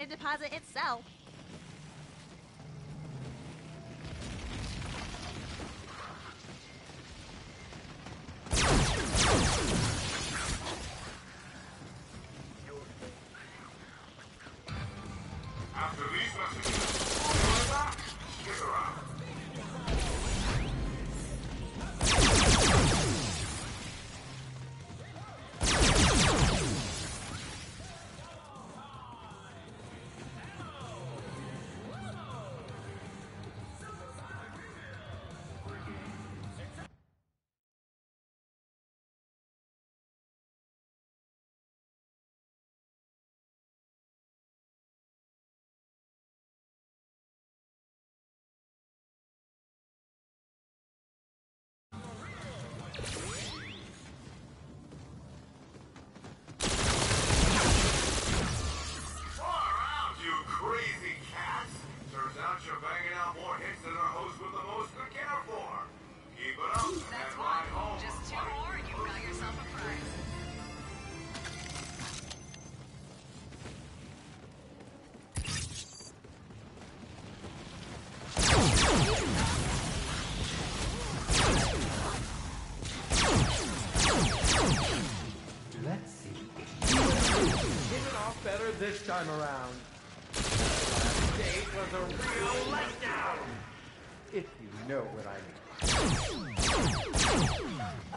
deposit itself. After these messages, stick around. Let's see. Hit it off better this time around. Last date was a real letdown. If you know what I mean.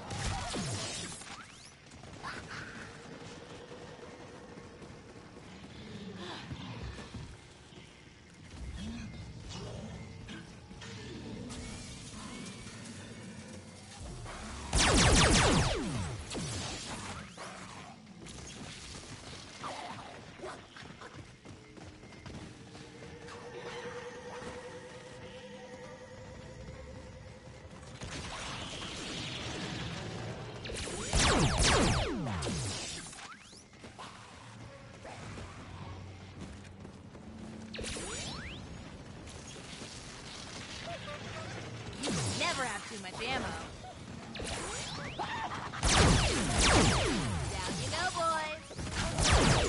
Never have too much ammo. Down you go, boys.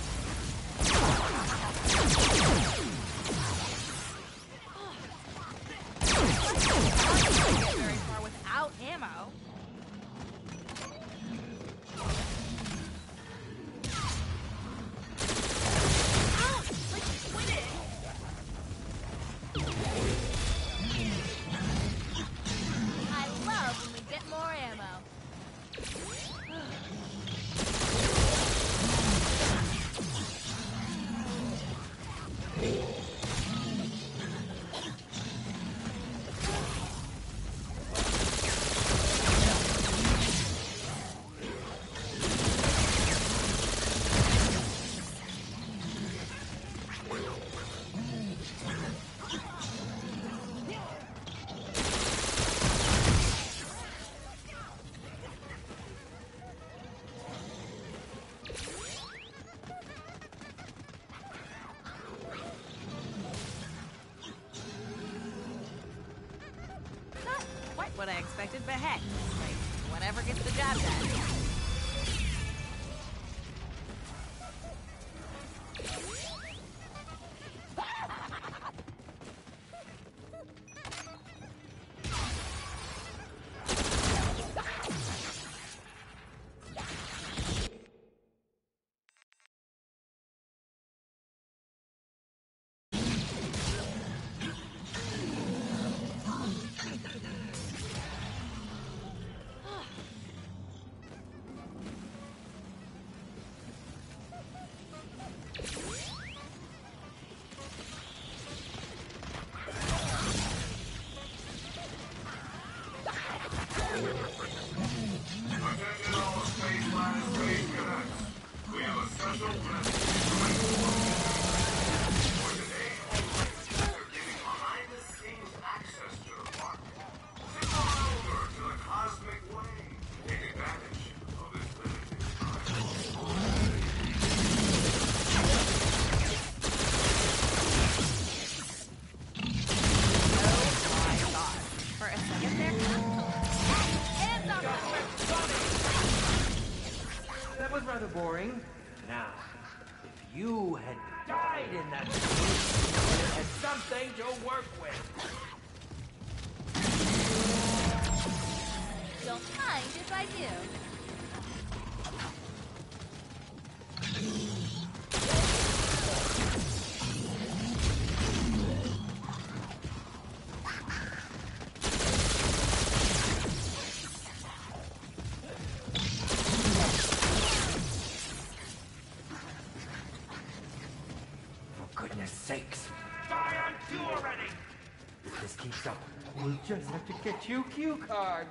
Can't get very far without ammo. More ammo. What I expected, but heck, like, whatever gets the job done. That was rather boring. Now, if you had died in that situation, it had something to work with. Don't mind if I do. Goodness sakes. Die on cue already! If this keeps up, we'll just have to get you cue cards.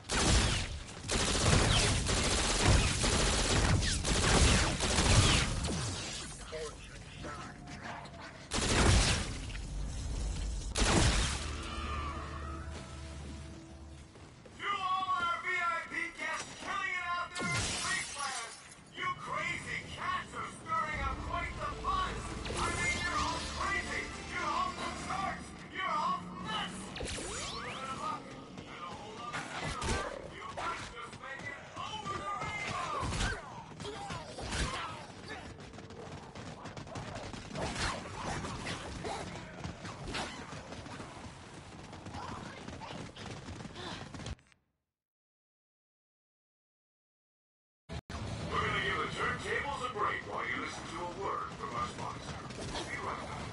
You all are VIP guests killing it out there in Spaceland! You crazy cats are stirring up quite the buzz! I mean, you're all crazy! You're off the charts! You're off nuts! A little bit of luck and a whole lot of skill. You might just make it over the rainbow! We're gonna give the turntables a break while you listen to a word from our sponsor. Be right back.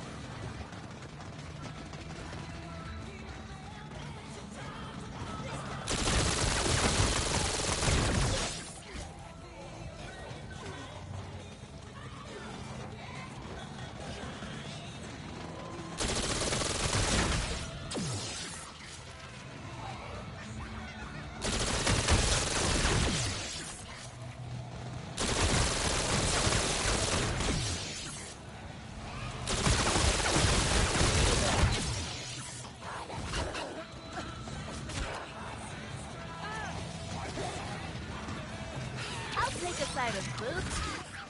I'll take a side of boots.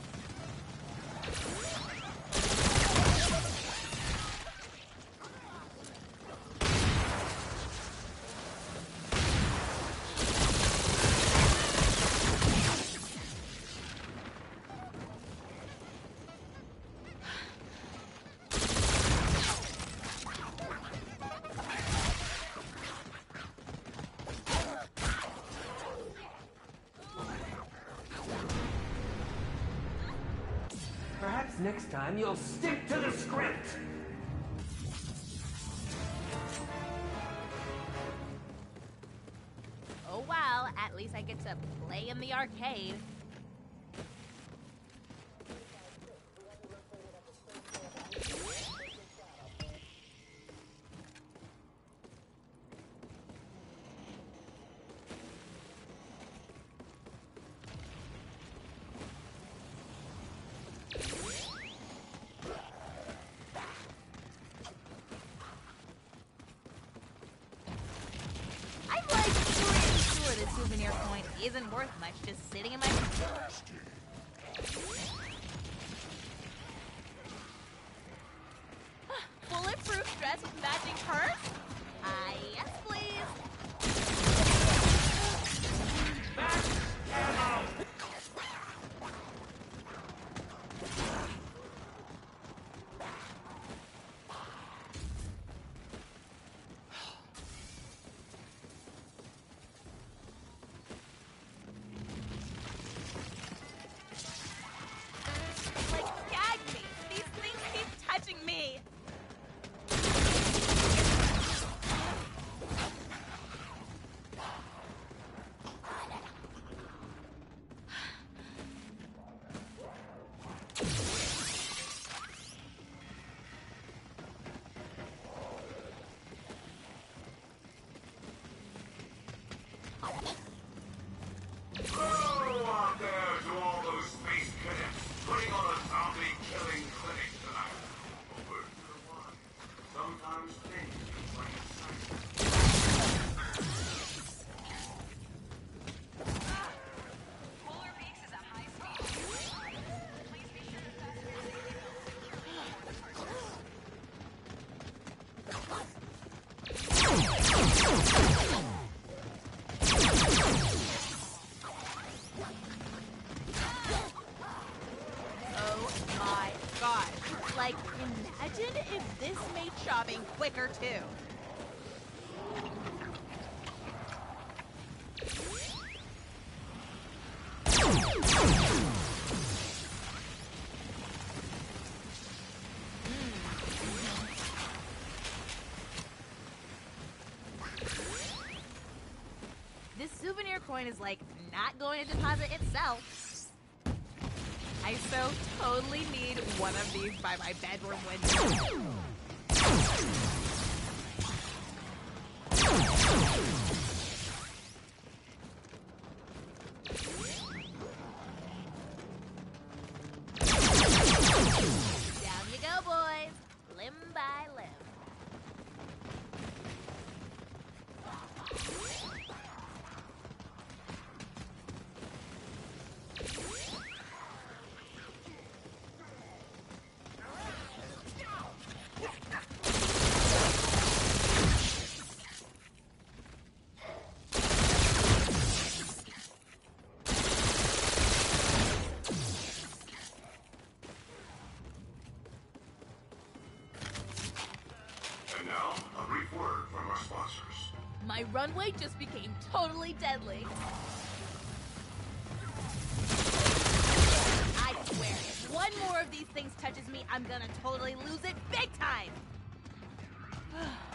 Perhaps next time you'll stick to the script. Oh well, at least I get to play in the arcade. I'm like pretty sure the souvenir point isn't worth much just sitting in my... Bulletproof dress with matching purse? Yes, please. Back ammo! Like, imagine if this made shopping quicker, too. This souvenir coin is, like, not going to deposit itself. I so totally need one of these by my bedroom window. Down you go, boys. Limb by limb. And now, a brief word from our sponsors. My runway just became totally deadly. I swear, if one more of these things touches me, I'm gonna totally lose it big time.